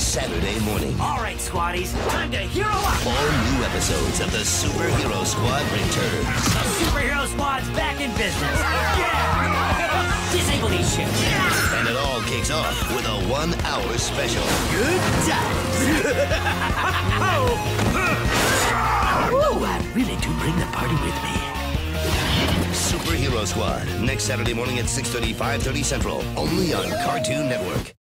Saturday morning. All right, squaddies, time to hero up! All new episodes of the Superhero Squad return. The Superhero Squad's back in business. Yeah! Disable these ships. And it all kicks off with a 1-hour special. Good times. Ooh, I really do bring the party with me. Superhero Squad, next Saturday morning at 6:30, 5:30 Central, only on Cartoon Network.